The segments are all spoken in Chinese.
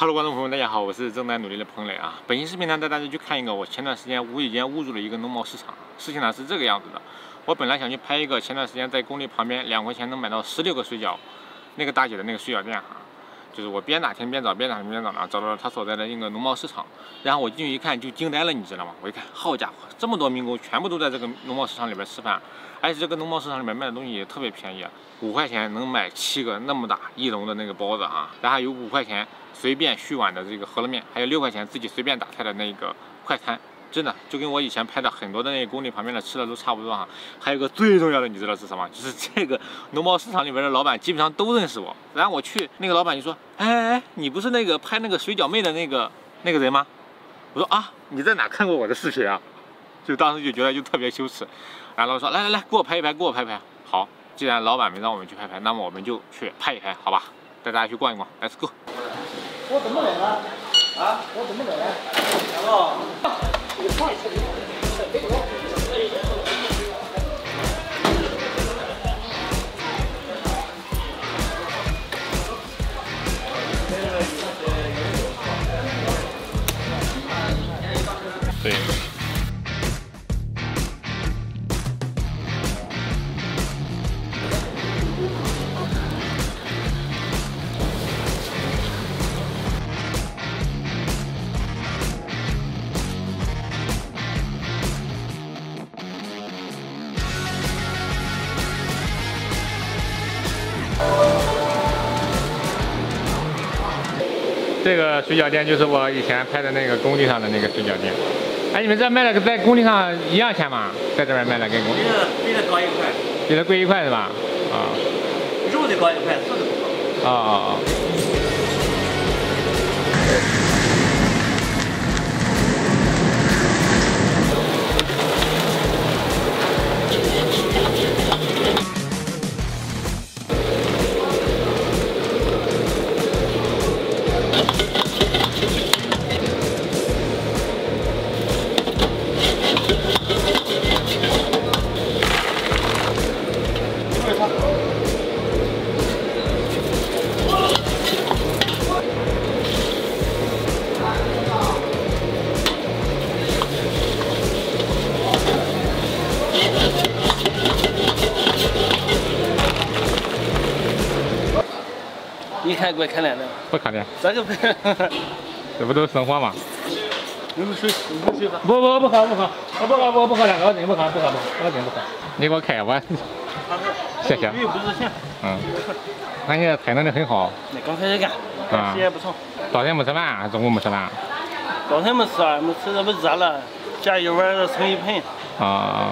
Hello， 观众朋友们，大家好，我是正在努力的彭磊啊。本期视频呢，带大家去看一个我前段时间无意间误入了一个农贸市场。事情呢是这个样子的，我本来想去拍一个前段时间在工地旁边2块钱能买到16个水饺，那个大姐的那个水饺店啊，就是我边打听边找呢，找到了她所在的那个农贸市场。然后我进去一看就惊呆了，你知道吗？我一看，好家伙，这么多民工全部都在这个农贸市场里边吃饭，而且这个农贸市场里面卖的东西也特别便宜，5块钱能买7个那么大一笼的那个包子啊，然后还有5块钱。随便续碗的这个饸饹面，还有6块钱自己随便打开的那个快餐，真的就跟我以前拍的很多的那个工地旁边的吃的都差不多哈。还有一个最重要的，你知道是什么？就是这个农贸市场里边的老板基本上都认识我。然后我去，那个老板就说：“哎，你不是那个拍那个水饺妹的那个人吗？”我说：“啊，你在哪看过我的视频啊？”就当时就觉得就特别羞耻。然后老板说：“来，给我拍一拍，给我拍拍。”好，既然老板没让我们去拍拍，那么我们就去拍一拍，好吧？带大家去逛一逛 ，Let's go。 我怎么来了？啊，我怎么来了？ 对。这个水饺店就是我以前拍的那个工地上的那个水饺店。哎，你们这卖的在工地上一样钱吗？在这边卖的跟工地？ 比这高1块。 比这贵1块是吧？啊。 肉得高1块，素的不高。 啊。 你看给我看来的？ 不看的。 这个不， 这不都是生活吗？ 有水吧？ 不喝，我不喝那个，我真不喝，我真不喝。你给我开，我谢谢。 鱼不值钱。 嗯。俺现在菜弄得很好。 那刚开始干，时间不长。 早晨没吃饭，中午没吃饭。 早晨没吃啊，没吃，这不热了，加一碗盛一盆。 啊。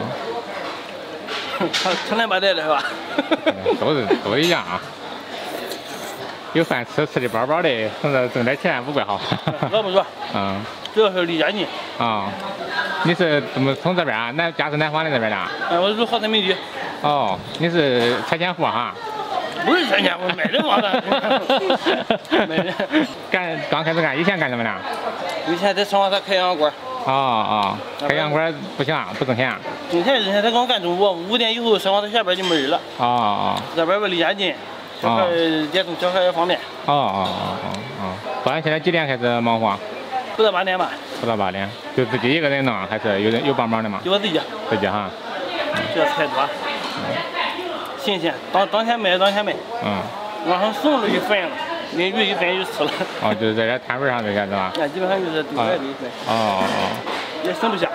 成200袋了是吧？ 都一样啊。有饭吃，吃的饱饱的，省点钱不怪好。 饿不住。 嗯。 主要是离家近。 啊。你是怎么从这边啊？家是南方的这边的？ 我住好山民居。 哦，你是拆迁户哈？ 不是拆迁户，买人房的。买人。 刚开始干，以前干什么呢？ 以前在双沙开洋馆。 开洋馆不行啊，不挣钱。 挣钱，他刚干中午，5点以后双沙下边就没人了。这边离家近。小孩接送小孩也方便。 早上现在几点开始忙活？ 不到8点吧。 不到8点，就自己一个人弄，还是有帮忙的吗？ 就我自己。 自己哈。 这菜多。新鲜，当天卖。往上送了就分了，那鱼一分就吃了。 就是在这摊位上这些是吧？ 基本上就是对外的一分。也省不下。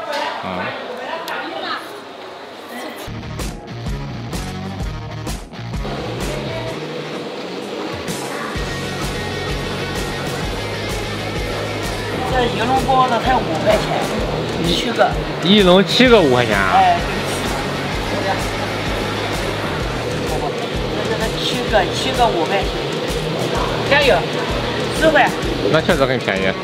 这一笼包子才5块钱，7个。 一笼7个5块钱啊？ 哎，这7个5块钱，便宜，10块。 那确实很便宜。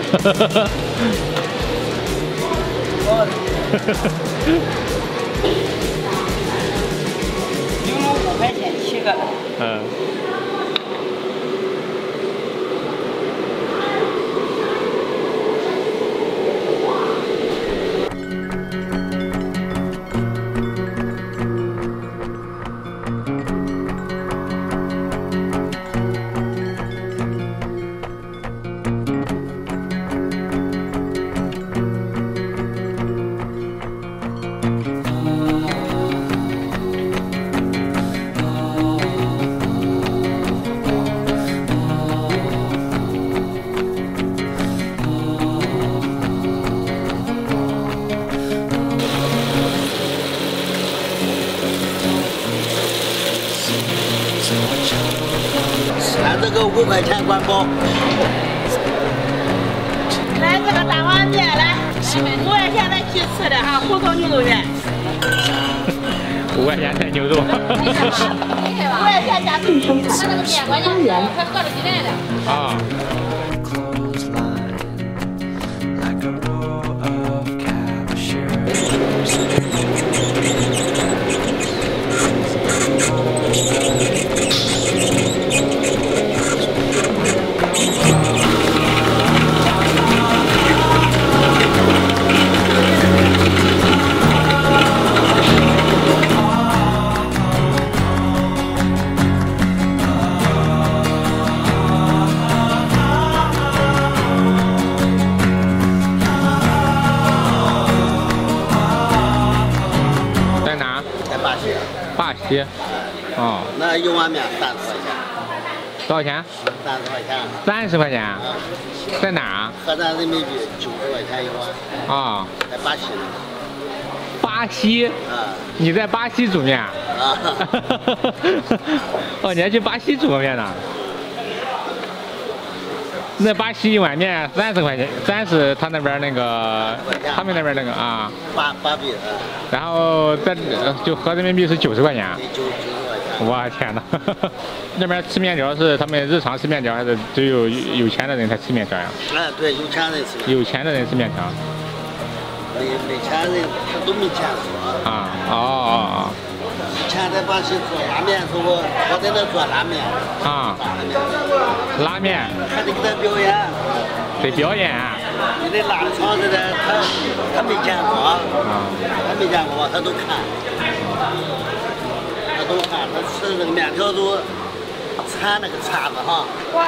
一笼5块钱7个。 5块钱管饱。 来这个大碗面来，5块钱咱去吃的哈，胡同牛肉面。 5块钱菜牛肉。 5块钱加最生产10万元。 啊。 巴西，哦， 那一碗面30块钱。 多少钱 ？30块钱。 30块钱？在哪儿？ 合咱人民币90块钱一碗。 啊。 在巴西呢。 巴西？ 啊。 你在巴西煮面？啊。哦，你还去巴西煮过面呢？那巴西一碗面30块钱，30他那边那个，他们那边那个啊。 八币。 然后在就合人民币是90块钱。 对，90块钱。 我天哪！那边吃面条是他们日常吃面条，还是只有有钱的人才吃面条呀？ 哎，对，有钱人吃。 有钱的人吃面条。 没钱人他都没钱做。 啊，哦。 以前在巴西做拉面时候，我在那做拉面。 啊。拉面。 还得给他表演。 得表演。 你那拉的厂子的，他没见过。啊。他没见过，他都看。他都看，他吃那个面条都缠那个叉子哈。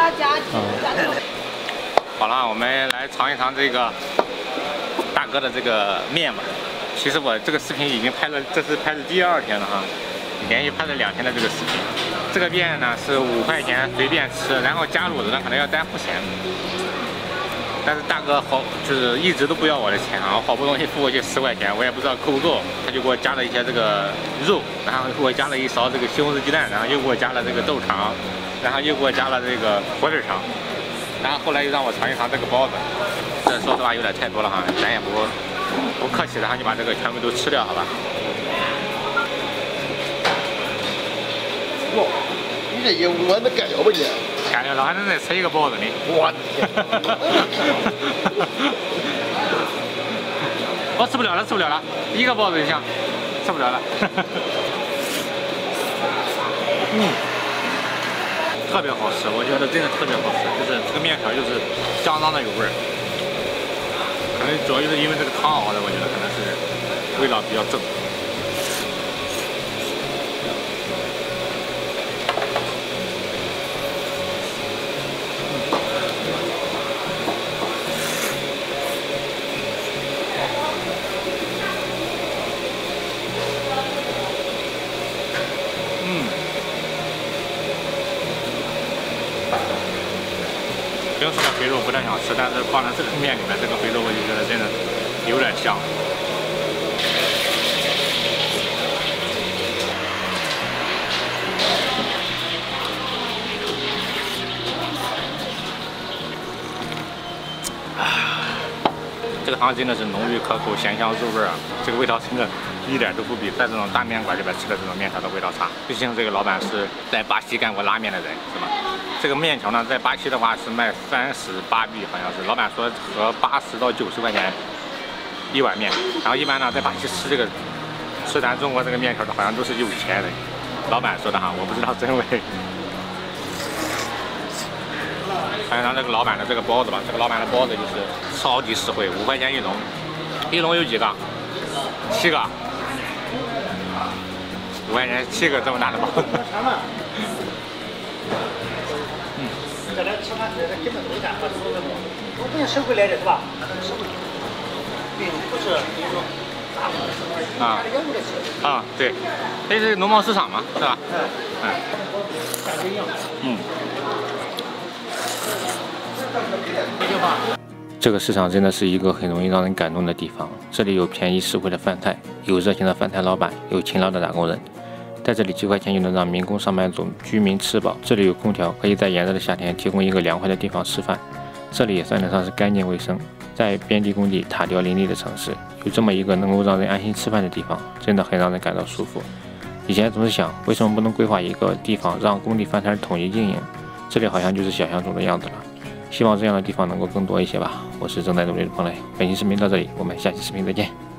好了，我们来尝一尝这个大哥的这个面吧。其实我这个视频已经拍了，这是拍的第2天了哈，连续拍了2天的这个视频。这个面呢是5块钱随便吃，然后加卤子呢可能要单付钱。但是大哥就是一直都不要我的钱啊，好不容易付过去10块钱，我也不知道够不够，他就给我加了一些这个肉，然后给我加了1勺这个西红柿鸡蛋，然后又给我加了这个豆肠，然后又给我加了这个火腿肠，然后后来又让我尝一尝这个包子，这说实话有点太多了哈，咱也不客气，然后就把这个全部都吃掉，好吧？ 哟，你这一碗都干掉吧你？ 干掉了，还能再吃一个包子呢。 我的天！ 我吃不了了，吃不了了，一个包子就行，吃不了了。特别好吃，我觉得真的特别好吃，就是这个面条就是相当的有味儿。可能主要就是因为这个汤熬的，我觉得可能是味道比较正。平时的肥肉不太想吃，但是放在这个面里面，这个肥肉我就觉得真的有点香。这个汤真的是浓郁可口，咸香入味啊！这个味道真的一点都不比在这种大面馆里边吃的这种面条的味道差。毕竟这个老板是在巴西干过拉面的人，是吧？这个面条呢，在巴西的话是卖38币，好像是。老板说合80到90块钱一碗面。然后一般呢，在巴西吃咱中国这个面条的，好像都是有钱人。老板说的哈，我不知道真伪。看一下这个老板的这个包子吧，这个老板的包子就是超级实惠，5块钱一笼，一笼有几个？7个，5块钱7个这么大的包子。 这俩吃饭这根本没干活，我不用收回来的是吧？收回来，并不是比如说大伙的吃，啊啊对，这是农贸市场嘛，是吧？这个市场真的是一个很容易让人感动的地方。这里有便宜实惠的饭菜，有热心的饭菜老板，有勤劳的打工人。 在这里几块钱就能让民工上班族居民吃饱，这里有空调，可以在炎热的夏天提供一个凉快的地方吃饭。这里也算得上是干净卫生。在边地工地塔吊林立的城市，有这么一个能够让人安心吃饭的地方，真的很让人感到舒服。以前总是想，为什么不能规划一个地方让工地饭摊统一经营？这里好像就是想象中的样子了。希望这样的地方能够更多一些吧。我是正在努力的彭磊，本期视频到这里，我们下期视频再见。